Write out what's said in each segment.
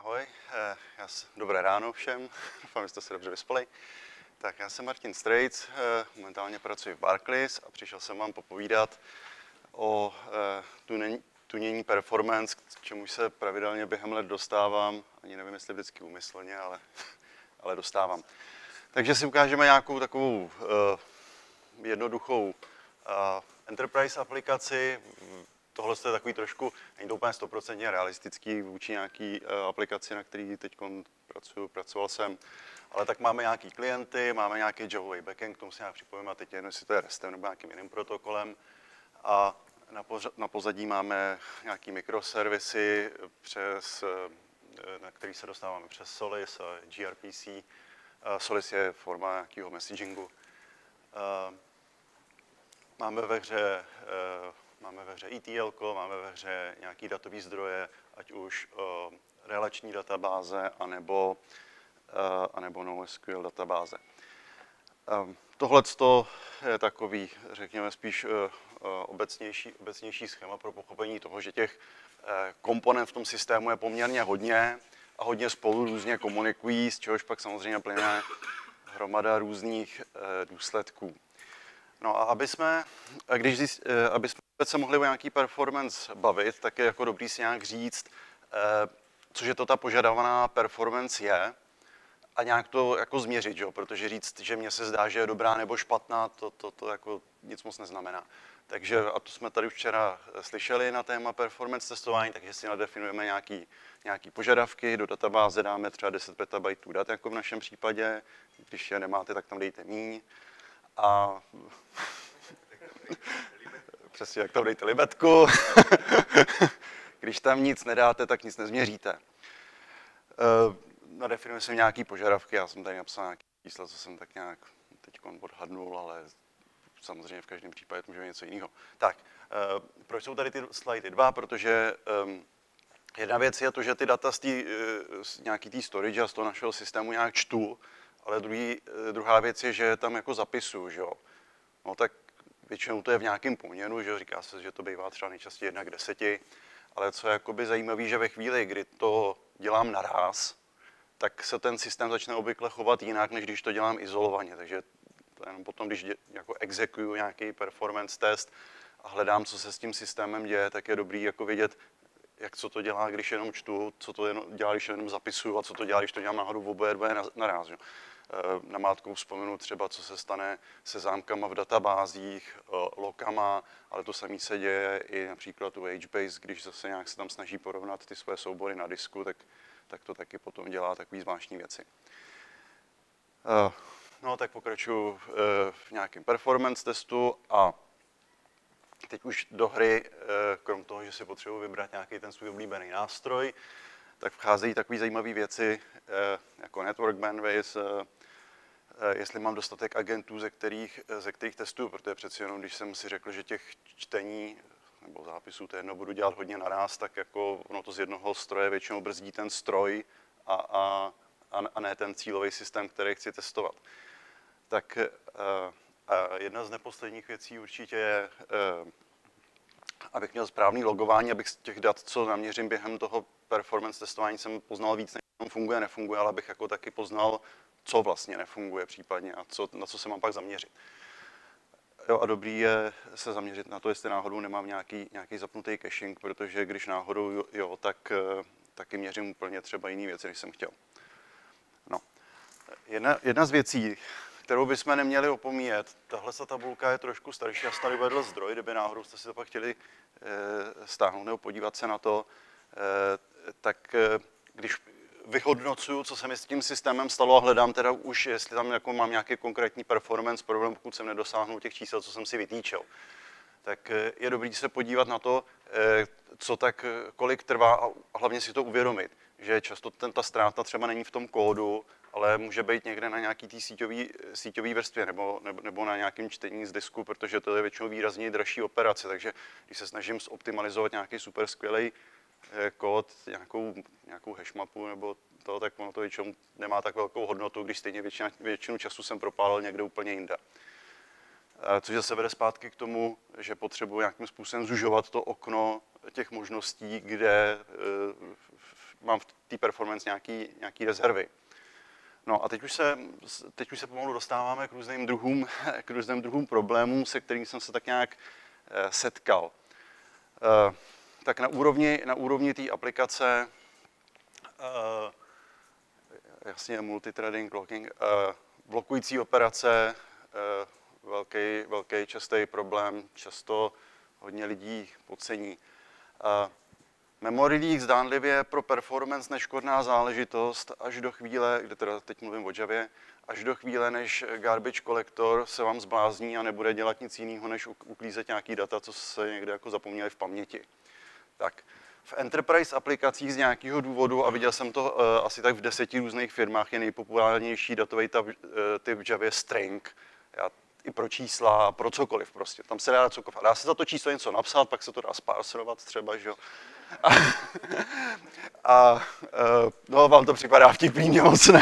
Ahoj, dobré ráno všem, doufám, že jste se dobře vyspali. Tak já jsem Martin Strejc, momentálně pracuji v Barclays a přišel jsem vám popovídat o tunění performance, k čemu se pravidelně během let dostávám, ani nevím, jestli vždycky úmyslně, ale dostávám. Takže si ukážeme nějakou takovou jednoduchou enterprise aplikaci. Tohle je takový trošku, není to úplně 100% realistický vůči nějaký aplikaci, na který teď pracoval jsem. Ale tak máme nějaký klienty, máme nějaký javový backend, k tomu si nějak připojíme, a teď jedno, jestli to je RESTem nebo nějakým jiným protokolem. A na pozadí máme nějaký mikroservisy, na který se dostáváme přes Solis a gRPC. Solis je forma nějakého messagingu. Máme ve hře ETL, máme ve hře nějaký datový zdroje, ať už relační databáze, anebo NoSQL databáze. Tohle je takový, řekněme, spíš obecnější schéma pro pochopení toho, že těch komponent v tom systému je poměrně hodně a hodně spolu různě komunikují, z čehož pak samozřejmě plyne hromada různých důsledků. No a aby jsme se mohli o nějaký performance bavit, tak je jako dobrý si nějak říct, cože to ta požadovaná performance je a nějak to jako změřit, jo? Protože říct, že mně se zdá, že je dobrá nebo špatná, to jako nic moc neznamená. Takže, a to jsme tady už včera slyšeli na téma performance testování, takže si nadefinujeme nějaký požadavky, do databáze dáme třeba 10 petabajtů dat, jako v našem případě, když je nemáte, tak tam dejte míň. A přesně, jak tam dejte libetku. Když tam nic nedáte, tak nic nezměříte. Nadefinujeme si nějaké požadavky, já jsem tady napsal nějaké čísla, co jsem tak nějak teď odhadnul, ale samozřejmě v každém případě to může být něco jiného. Tak, proč jsou tady ty slidy dva? Protože jedna věc je to, že ty data z nějaký té storage a z toho našeho systému nějak čtu, ale druhá věc je, že tam jako zapisuju, že jo. No tak většinou to je v nějakém poměru, že jo, říká se, že to bývá třeba nejčastěji 1:10, ale co je jakoby zajímavé, že ve chvíli, kdy to dělám naráz, tak se ten systém začne obvykle chovat jinak, než když to dělám izolovaně. Takže to jenom potom, když jako exekuju nějaký performance test a hledám, co se s tím systémem děje, tak je dobrý jako vědět, co to dělá, když jenom čtu, co to dělá, když jenom zapisuju a co to dělá, když to dělám náhodou v oboje dvoje naráz. Namátkou vzpomenu třeba, co se stane se zámkama v databázích, lokama, ale to samé se děje i například u HBase, když zase nějak se tam snaží porovnat ty své soubory na disku, tak to taky potom dělá takové zvláštní věci. No tak pokračuju v nějakém performance testu a teď už do hry, krom toho, že si potřebuji vybrat nějaký ten svůj oblíbený nástroj, tak vcházejí takové zajímavé věci jako network bandwidth, jestli mám dostatek agentů, ze kterých testuju, protože přeci jenom, když jsem si řekl, že těch čtení nebo zápisů to jedno budu dělat hodně naráz, tak jako ono to z jednoho stroje většinou brzdí ten stroj a ne ten cílový systém, který chci testovat. Tak jedna z neposledních věcí určitě je, abych měl správný logování, abych z těch dat, co naměřím během toho performance testování, jsem poznal víc, než funguje, nefunguje, ale abych jako taky poznal, co vlastně nefunguje případně a na co se mám pak zaměřit. Jo, a dobrý je se zaměřit na to, jestli náhodou nemám nějaký zapnutý caching, protože když náhodou jo, tak taky měřím úplně třeba jiný věci, než jsem chtěl. No. Jedna z věcí, kterou bychom neměli opomíjet, tahle tabulka je trošku starší, já jsem tady uvedl zdroj, kdyby náhodou jste si to pak chtěli stáhnout nebo podívat se na to, tak když vyhodnocuju, co se mi s tím systémem stalo a hledám teda už, jestli tam jako mám nějaký konkrétní performance problém, pokud jsem nedosáhnul těch čísel, co jsem si vytýčil. Tak je dobré se podívat na to, kolik trvá a hlavně si to uvědomit, že často ta ztráta třeba není v tom kódu, ale může být někde na nějaký té síťové vrstvě nebo na nějakém čtení z disku, protože to je většinou výrazně dražší operace, takže když se snažím zoptimalizovat nějaký super skvělý kód, nějakou hashmapu nebo to, tak ono to většinou nemá tak velkou hodnotu, když stejně většinu času jsem propálil někde úplně jinde. Což zase vede zpátky k tomu, že potřebuji nějakým způsobem zužovat to okno těch možností, kde mám v té performance nějaký rezervy. No a teď už se pomalu dostáváme k různým druhům problémů, se kterým jsem se tak nějak setkal. Tak na úrovni té aplikace, jasně multithreading, blocking, blokující operace, velký častý problém, často hodně lidí podcení. Memory leak zdánlivě pro performance neškodná záležitost až do chvíle, kde teda teď mluvím o Javě, až do chvíle, než garbage collector se vám zblázní a nebude dělat nic jiného, než uklízet nějaký data, co se někde jako zapomněli v paměti. Tak, v enterprise aplikacích z nějakého důvodu, a viděl jsem to asi tak v 10 různých firmách, je nejpopulárnější datový typ v Javě string. I pro čísla, pro cokoliv prostě. Tam se dá cokoliv. Dá se za to číslo něco napsat, pak se to dá sparserovat třeba, že jo. No, vám to připadá vtipný, moc ne.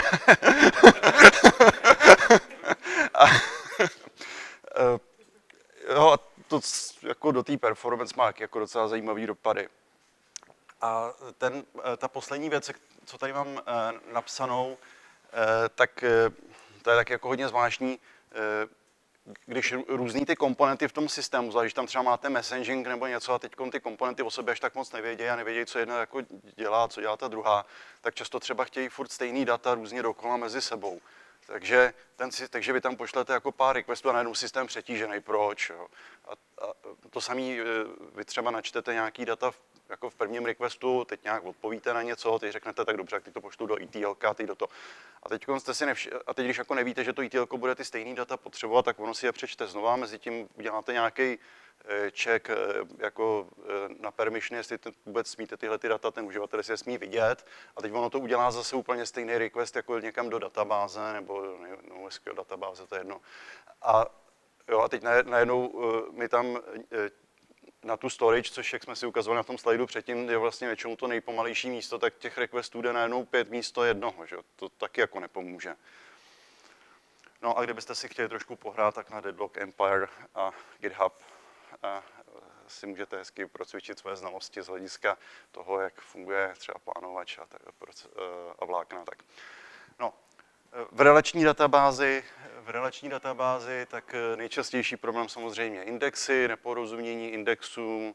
Jo, to jako do té performance má jako docela zajímavý dopady. A ta poslední věc, co tady mám napsanou, tak to je tak jako hodně zvláštní, když různý ty komponenty v tom systému, zvlášť když tam třeba máte messaging nebo něco a teď ty komponenty o sobě až tak moc nevědějí a nevědějí, co jedna jako dělá, co dělá ta druhá, tak často třeba chtějí furt stejný data různě dokola mezi sebou. Takže vy tam pošlete jako pár requestů a najednou systém přetížený, proč? Jo? A to samé vy třeba načtete nějaký data jako v prvním requestu, teď nějak odpovíte na něco, teď řeknete, tak dobře, teď to pošlu do ETL, teď do to. A teď když jako nevíte, že to ETL bude ty stejný data potřebovat, tak ono si je přečte znova, mezi tím uděláte nějaký check jako na permission, jestli vůbec smíte tyhle ty data, ten uživatel si je smí vidět, a teď ono to udělá zase úplně stejný request jako někam do databáze, nebo SQL databáze, to je jedno. A teď najednou my tam na tu storage, což jak jsme si ukazovali na tom slajdu předtím, je vlastně většinou to nejpomalejší místo, tak těch requestů jde najednou 5 místo jednoho, že? To taky jako nepomůže. No a kdybyste si chtěli trošku pohrát, tak na Deadlock Empire a GitHub si můžete hezky procvičit své znalosti z hlediska toho, jak funguje třeba plánovač a vlákna. Tak. No, v relační databázi tak nejčastější problém samozřejmě indexy, neporozumění indexů.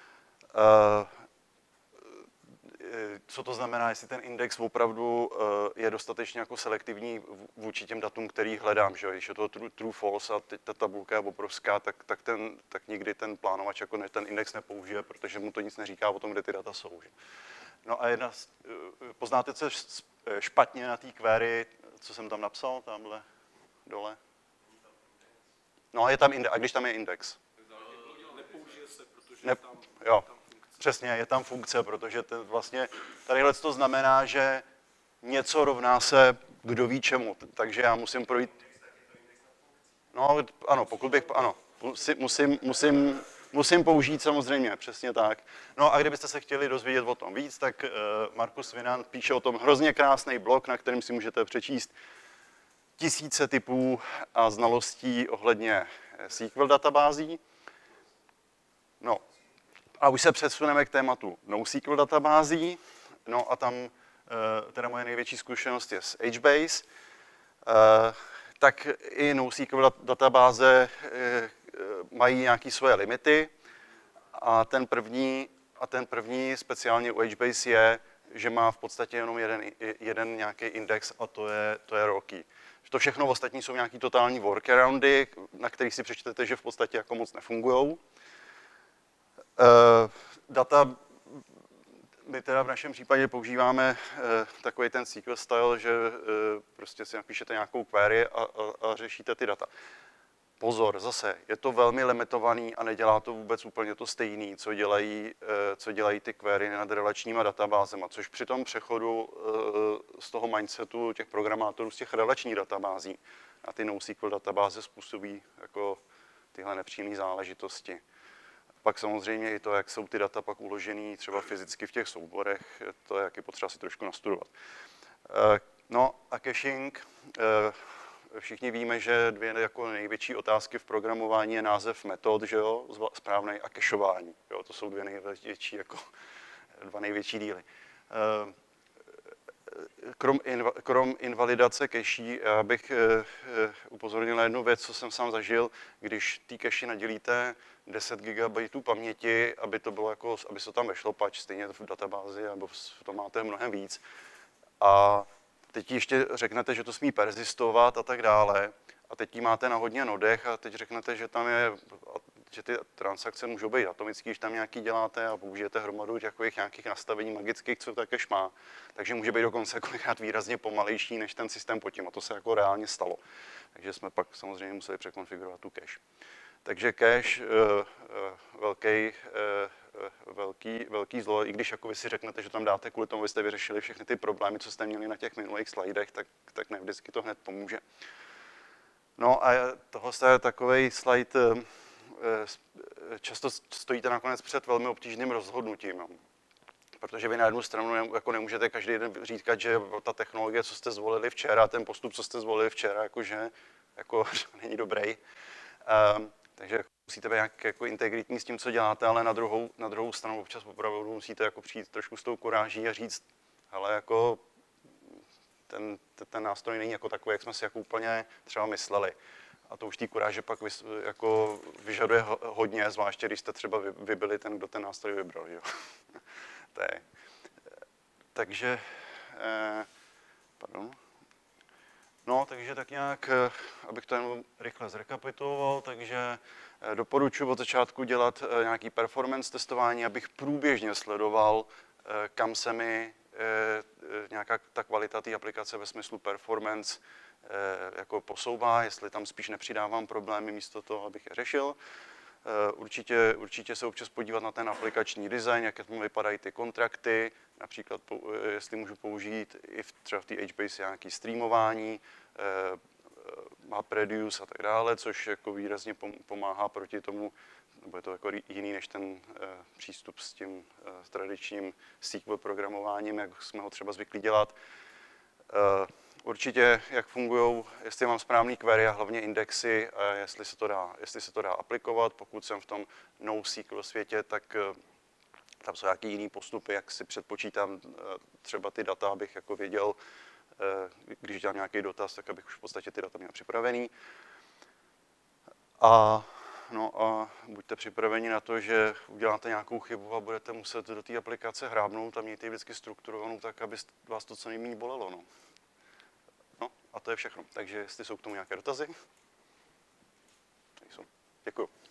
Co to znamená, jestli ten index opravdu je dostatečně jako selektivní vůči těm datům, který hledám. Že? Když je to true, false a teď ta tabulka je obrovská, tak nikdy ten plánovač jako ten index nepoužije, protože mu to nic neříká o tom, kde ty data jsou. Že? No a poznáte, co je špatně na té query, co jsem tam napsal, tamhle dole? No a je tam index. A když tam je index? Nepoužije se, protože je tam Přesně, je tam funkce, protože vlastně tadyhle to znamená, že něco rovná se kdo ví čemu, takže já musím projít. No ano, pokud bych, ano, musím použít samozřejmě, přesně tak. No a kdybyste se chtěli dozvědět o tom víc, tak Markus Winant píše o tom hrozně krásný blog, na kterém si můžete přečíst tisíce typů a znalostí ohledně SQL databází. No. A už se přesuneme k tématu NoSQL databází. No a tam teda moje největší zkušenost je s HBase. Tak i NoSQL databáze mají nějaké svoje limity. A ten první speciálně u HBase je, že má v podstatě jenom jeden nějaký index a to je roky. To všechno ostatní jsou nějaký totální workaroundy, na kterých si přečtete, že v podstatě jako moc nefungujou. Data, my teda v našem případě používáme takový ten SQL style, že prostě si napíšete nějakou query a řešíte ty data. Pozor, zase, je to velmi limitovaný a nedělá to vůbec úplně to stejné, co dělají ty query nad relačníma databázema, což při tom přechodu z toho mindsetu těch programátorů z těch relačních databází na ty NoSQL databáze způsobí jako tyhle nepříjemné záležitosti. Pak samozřejmě i to, jak jsou ty data pak uložený třeba fyzicky v těch souborech, to je potřeba si trošku nastudovat. No a caching. Všichni víme, že dvě jako největší otázky v programování je název metod, že jo, správný, a cacheování. Jo, to jsou dva největší díly. krom invalidace cache, já bych upozornil na jednu věc, co jsem sám zažil, když ty cache nadělíte 10 GB paměti, aby to bylo jako, aby se to tam vešlo, pač stejně v databázi, nebo to máte mnohem víc. A teď ještě řeknete, že to smí persistovat a tak dále. A teď ji máte na hodně nodech a teď řeknete, že tam je, že ty transakce můžou být atomický, když tam nějaký děláte a použijete hromadu takových nějakých nastavení magických, co ta cache má. Takže může být dokonce kolikrát výrazně pomalejší než ten systém pod tím. A to se jako reálně stalo. Takže jsme pak samozřejmě museli překonfigurovat tu cache. Takže cache, velký zlo, i když jako vy si řeknete, že tam dáte kvůli tomu, abyste vyřešili všechny ty problémy, co jste měli na těch minulých slidech, tak ne vždycky to hned pomůže. No a tohle je takový slide, často stojíte nakonec před velmi obtížným rozhodnutím. Jo. Protože vy na jednu stranu jako nemůžete každý den říkat, že ta technologie, co jste zvolili včera, ten postup, co jste zvolili včera, jakože jako není dobrý. Takže musíte být nějak jako integritní s tím, co děláte, ale na druhou stranu občas opravdu musíte jako přijít trošku s tou kuráží a říct, hele, jako ten nástroj není jako takový, jak jsme si jako úplně třeba mysleli. A to už té kuráže pak jako vyžaduje hodně, zvláště když jste třeba vy byli ten, kdo ten nástroj vybral. Jo? Takže, pardon. No, takže tak nějak, abych to jenom rychle zrekapituloval, takže doporučuji od začátku dělat nějaký performance testování, abych průběžně sledoval, kam se mi nějaká ta kvalita té aplikace ve smyslu performance jako posouvá, jestli tam spíš nepřidávám problémy místo toho, abych je řešil. Určitě se občas podívat na ten aplikační design, jak tam vypadají ty kontrakty, například jestli můžu použít i třeba v té HBase nějaké streamování, MapReduce a tak dále, což jako výrazně pomáhá proti tomu, nebo je to jako jiný než ten přístup s tím tradičním SQL programováním, jak jsme ho třeba zvyklí dělat. Určitě, jak fungují, jestli mám správný query a hlavně indexy, a jestli se to dá aplikovat. Pokud jsem v tom NoSQL světě, tak tam jsou nějaké jiné postupy, jak si předpočítám třeba ty data, abych jako věděl, když dělám nějaký dotaz, tak abych už v podstatě ty data měl připravený. A buďte připraveni na to, že uděláte nějakou chybu a budete muset do té aplikace hrábnout a mějte ji vždycky strukturovanou tak, aby vás to co nejméně bolelo. No, a to je všechno. Takže jestli jsou k tomu nějaké dotazy? Nejsou. Děkuju.